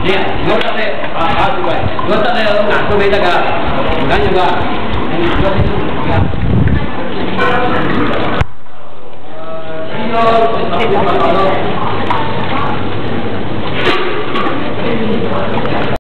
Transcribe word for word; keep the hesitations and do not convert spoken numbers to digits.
Iya, nggak usah deh. Ah, juga. Nggak usah deh. Aku beda kan. Kan juga. Ini dua itu. Ya. Ini